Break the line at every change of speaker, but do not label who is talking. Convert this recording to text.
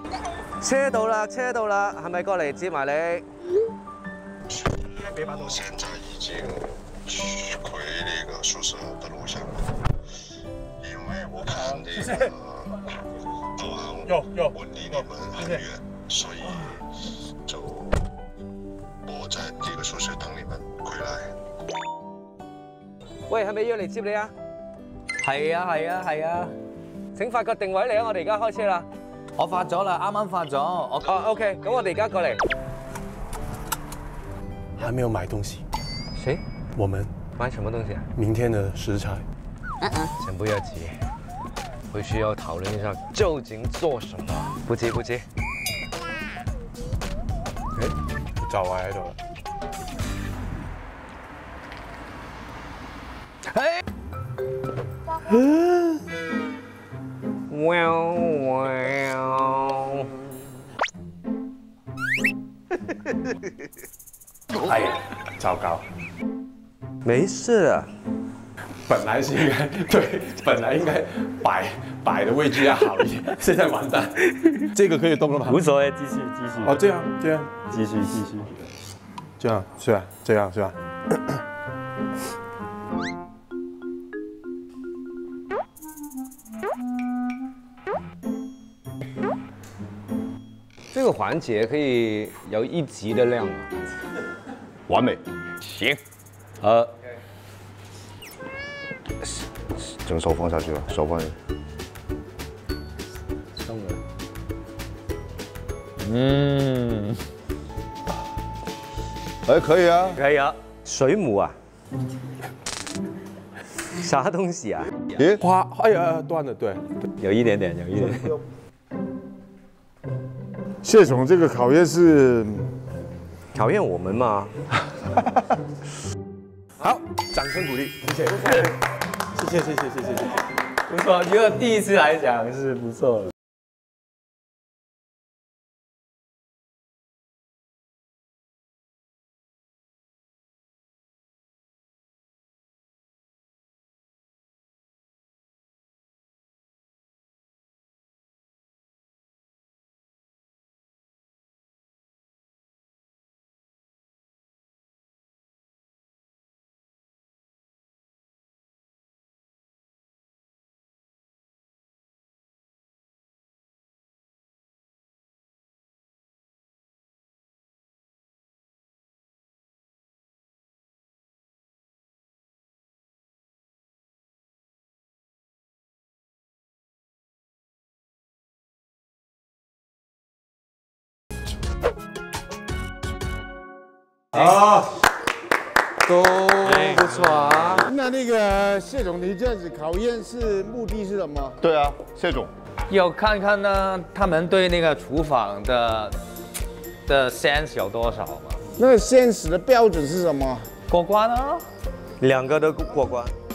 車到啦，車到啦，係咪過嚟接埋你？
我現在已經回那個宿舍的路上，因為我看那個導航我離你們很遠，所以就我在這個宿舍等你們回來。
喂，係咪要嚟接你啊？
係啊係啊係啊！
請發個定位嚟啊！我哋而家開車啦。
我發咗啦，啱啱發咗。
哦 ，OK， 咁我哋而家過嚟。
還沒有買東西。
誰？
我們
買什麼東西啊？
明天的食材。
先不要急，回去要討論一下究竟做什麼。不急不急。
誒，就係喺度啦。
哎！喵喵！
哎呀，糟糕！
沒事啊。
本來是應該對，本來應該擺的位置要好一點，現在完蛋。這個可以動了嗎？
無所謂，繼續。
哦，這樣，
繼續。
這樣是吧？這樣是吧？
這個環節可以有1集的量嗎？
完美，行。
將手放下去了，手放下去。
送了。
嗯，
哎，可以啊。
可以啊。水母啊？啥東西啊？
咦，
花，哎呀，斷了，對。
有一點點。
謝總，這個考驗是
考驗我們嗎？
好，掌聲鼓勵，謝謝，謝謝。
不錯，如果第一次來講是不錯的。
啊，
都不錯啊。
那個謝總，你這樣子考驗是目的是什麼？
對啊，謝總。
要看看呢，他們對那個廚房的 sense 有多少嘛？
那個 sense 的標準是什麼？
過關啊，
2個都過關。